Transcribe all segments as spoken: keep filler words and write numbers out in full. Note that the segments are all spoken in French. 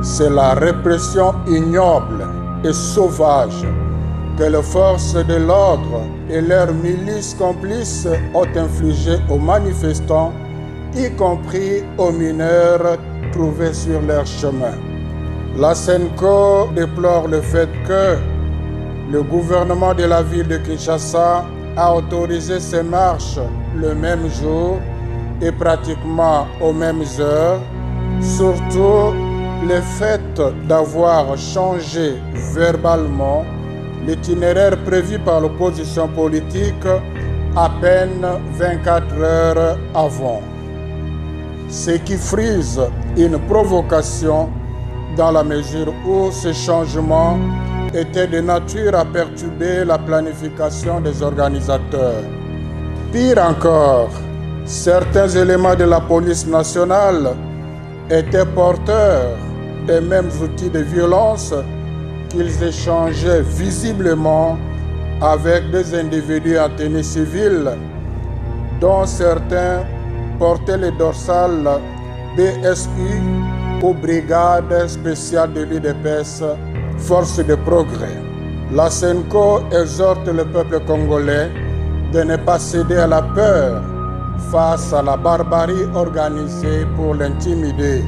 C'est la répression ignoble et sauvage que les forces de l'ordre et leurs milices complices ont infligées aux manifestants, y compris aux mineurs trouvés sur leur chemin. La SENCO déplore le fait que le gouvernement de la ville de Kinshasa a autorisé ces marches le même jour et pratiquement aux mêmes heures, surtout le fait d'avoir changé verbalement l'itinéraire prévu par l'opposition politique à peine vingt-quatre heures avant. Ce qui frise une provocation dans la mesure où ce changement était de nature à perturber la planification des organisateurs. Pire encore, certains éléments de la police nationale étaient porteurs des mêmes outils de violence qu'ils échangeaient visiblement avec des individus en tenue civile, dont certains portaient les dorsales B S U ou Brigade spéciale de l'U D P S, Force de progrès. La SENCO exhorte le peuple congolais de ne pas céder à la peur face à la barbarie organisée pour l'intimider.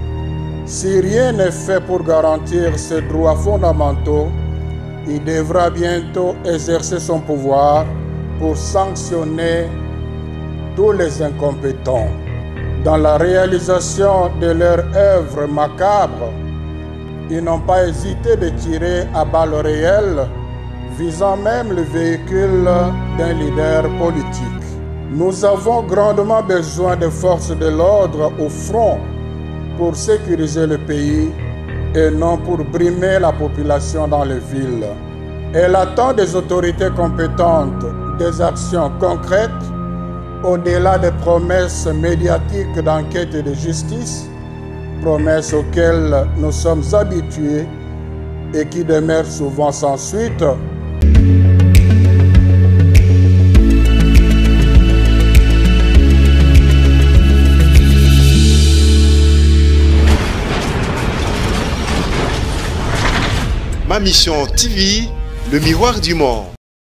Si rien n'est fait pour garantir ses droits fondamentaux, il devra bientôt exercer son pouvoir pour sanctionner tous les incompétents. Dans la réalisation de leur œuvre macabre, ils n'ont pas hésité de tirer à balles réelles, visant même le véhicule d'un leader politique. Nous avons grandement besoin de forces de l'ordre au front pour sécuriser le pays et non pour brimer la population dans les villes. Elle attend des autorités compétentes des actions concrètes au-delà des promesses médiatiques d'enquête et de justice, promesses auxquelles nous sommes habitués et qui demeurent souvent sans suite. Ma Mission T V, le miroir du monde.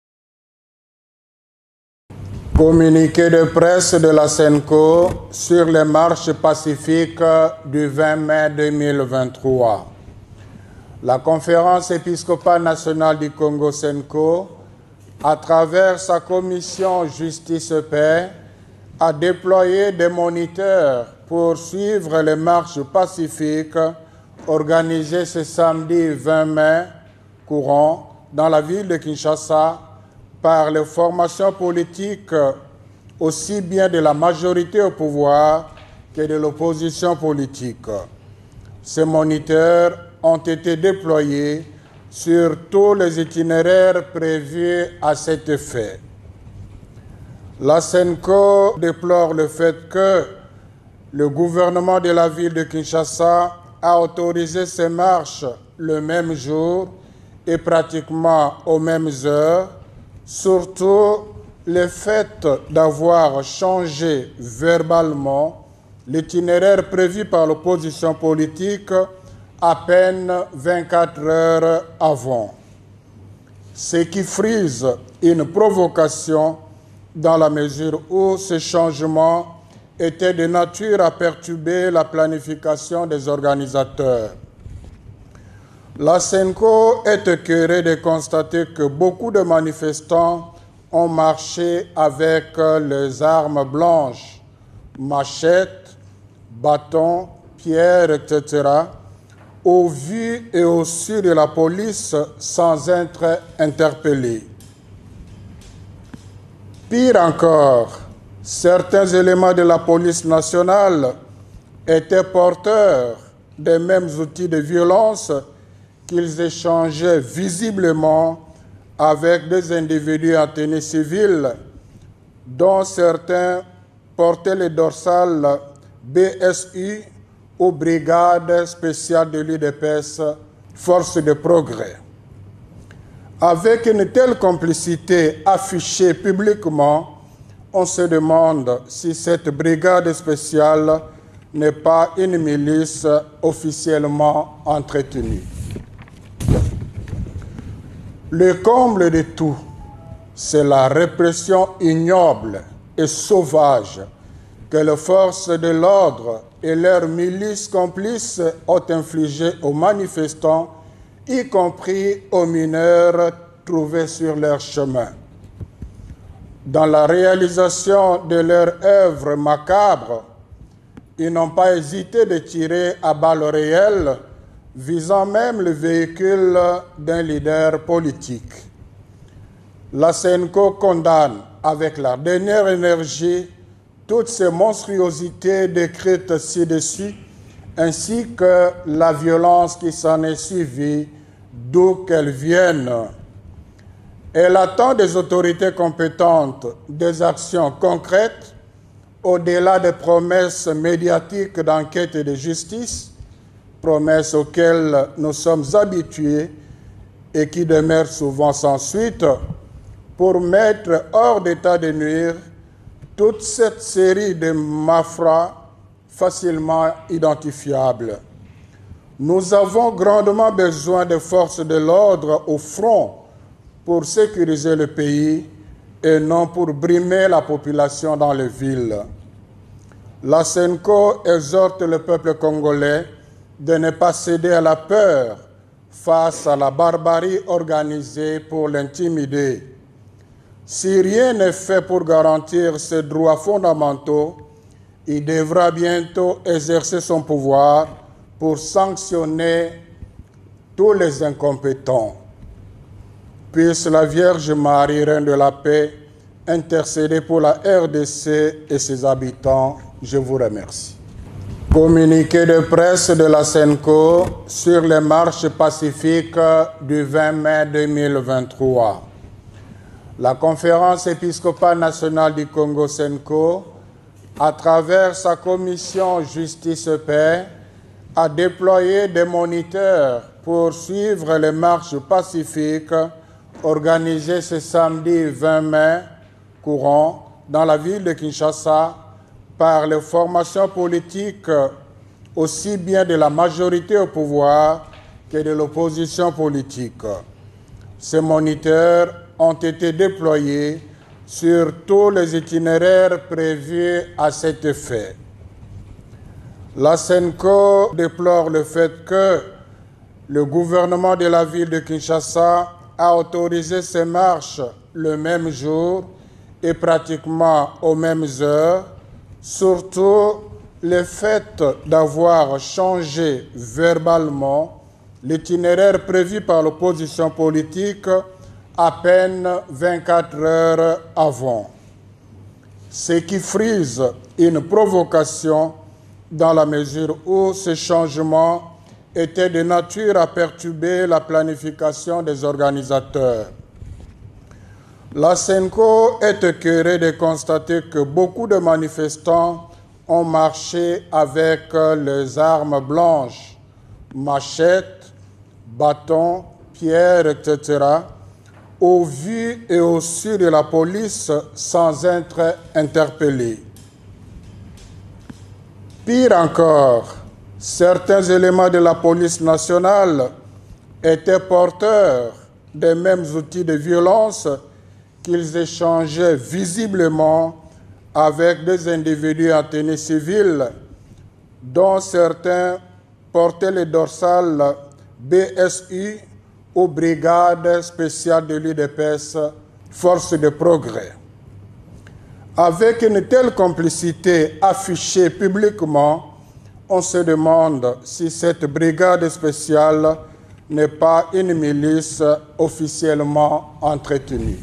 Communiqué de presse de la SENCO sur les marches pacifiques du vingt mai deux mille vingt-trois. La Conférence épiscopale nationale du Congo SENCO, à travers sa commission Justice et Paix, a déployé des moniteurs pour suivre les marches pacifiques organisées ce samedi vingt mai courant dans la ville de Kinshasa par les formations politiques aussi bien de la majorité au pouvoir que de l'opposition politique. Ces moniteurs ont été déployés sur tous les itinéraires prévus à cet effet. La SENCO déplore le fait que le gouvernement de la ville de Kinshasa a autorisé ces marches le même jour et pratiquement aux mêmes heures, surtout le fait d'avoir changé verbalement l'itinéraire prévu par l'opposition politique à peine vingt-quatre heures avant. Ce qui frise une provocation dans la mesure où ce changement était de nature à perturber la planification des organisateurs. La SENCO est écœurée de constater que beaucoup de manifestants ont marché avec les armes blanches, machettes, bâtons, pierres, et cetera, au vu et au su de la police sans être interpellés. Pire encore, certains éléments de la police nationale étaient porteurs des mêmes outils de violence qu'ils échangeaient visiblement avec des individus en tenue civile, dont certains portaient les dorsales B S U ou Brigade spéciale de l'U D P S, Force de progrès. Avec une telle complicité affichée publiquement, on se demande si cette brigade spéciale n'est pas une milice officiellement entretenue. Le comble de tout, c'est la répression ignoble et sauvage que les forces de l'ordre et leurs milices complices ont infligées aux manifestants, y compris aux mineurs trouvés sur leur chemin. Dans la réalisation de leur œuvre macabre, ils n'ont pas hésité de tirer à balles réelles, visant même le véhicule d'un leader politique. La SENCO condamne avec la dernière énergie toutes ces monstruosités décrites ci-dessus, ainsi que la violence qui s'en est suivie, d'où qu'elle vienne. Elle attend des autorités compétentes des actions concrètes, au-delà des promesses médiatiques d'enquête et de justice, promesses auxquelles nous sommes habitués et qui demeurent souvent sans suite, pour mettre hors d'état de nuire toute cette série de malfrats facilement identifiables. Nous avons grandement besoin de forces de l'ordre au front pour sécuriser le pays et non pour brimer la population dans les villes. La SENCO exhorte le peuple congolais de ne pas céder à la peur face à la barbarie organisée pour l'intimider. Si rien n'est fait pour garantir ses droits fondamentaux, il devra bientôt exercer son pouvoir pour sanctionner tous les incompétents. Puisse la Vierge Marie, Reine de la Paix, intercéder pour la R D C et ses habitants. Je vous remercie. Communiqué de presse de la SENCO sur les marches pacifiques du vingt mai deux mille vingt-trois. La Conférence épiscopale nationale du Congo SENCO, à travers sa commission Justice-Paix, a déployé des moniteurs pour suivre les marches pacifiques organisées ce samedi vingt mai courant dans la ville de Kinshasa par les formations politiques aussi bien de la majorité au pouvoir que de l'opposition politique. Ces moniteurs ont été déployés sur tous les itinéraires prévus à cet effet. La SENCO déplore le fait que le gouvernement de la ville de Kinshasa a autorisé ces marches le même jour et pratiquement aux mêmes heures, surtout le fait d'avoir changé verbalement l'itinéraire prévu par l'opposition politique à peine vingt-quatre heures avant, ce qui frise une provocation dans la mesure où ce changement était de nature à perturber la planification des organisateurs. La SENCO est écœurée de constater que beaucoup de manifestants ont marché avec les armes blanches, machettes, bâtons, pierres, et cetera, au vu et au su de la police sans être interpellés. Pire encore, certains éléments de la police nationale étaient porteurs des mêmes outils de violence qu'ils échangeaient visiblement avec des individus en tenue civile, dont certains portaient les dorsales B S U ou Brigade spéciale de l'U D P S, Force de progrès. Avec une telle complicité affichée publiquement, on se demande si cette brigade spéciale n'est pas une milice officiellement entretenue.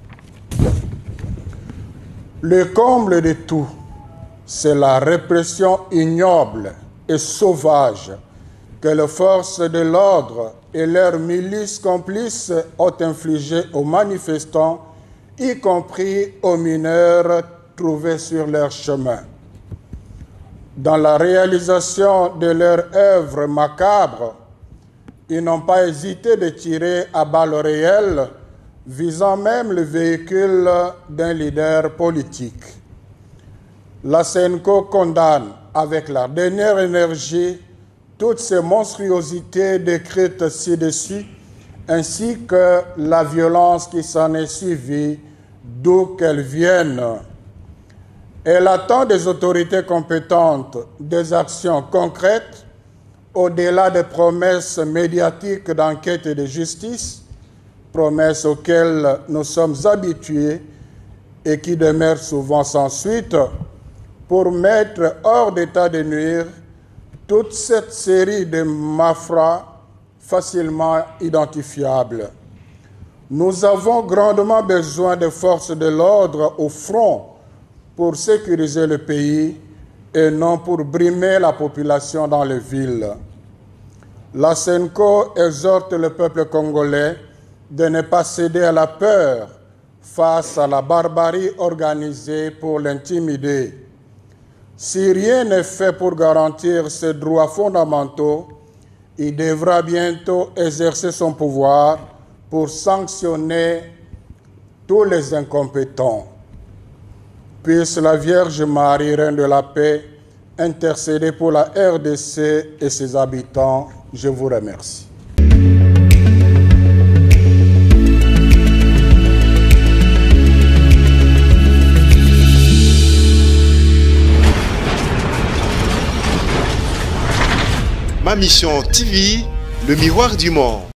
Le comble de tout, c'est la répression ignoble et sauvage que les forces de l'ordre et leurs milices complices ont infligées aux manifestants, y compris aux mineurs trouvés sur leur chemin. Dans la réalisation de leur œuvre macabre, ils n'ont pas hésité de tirer à balles réelles, visant même le véhicule d'un leader politique. La SENCO condamne avec la dernière énergie toutes ces monstruosités décrites ci-dessus, ainsi que la violence qui s'en est suivie, d'où qu'elles viennent. Elle attend des autorités compétentes des actions concrètes, au-delà des promesses médiatiques d'enquête et de justice, promesses auxquelles nous sommes habitués et qui demeurent souvent sans suite, pour mettre hors d'état de nuire toute cette série de malfrats facilement identifiables. Nous avons grandement besoin de forces de l'ordre au front pour sécuriser le pays et non pour brimer la population dans les villes. La SENCO exhorte le peuple congolais de ne pas céder à la peur face à la barbarie organisée pour l'intimider. Si rien n'est fait pour garantir ses droits fondamentaux, il devra bientôt exercer son pouvoir pour sanctionner tous les incompétents. Puisse la Vierge Marie, Reine de la Paix, intercéder pour la R D C et ses habitants. Je vous remercie. Ma mission T V, le miroir du monde.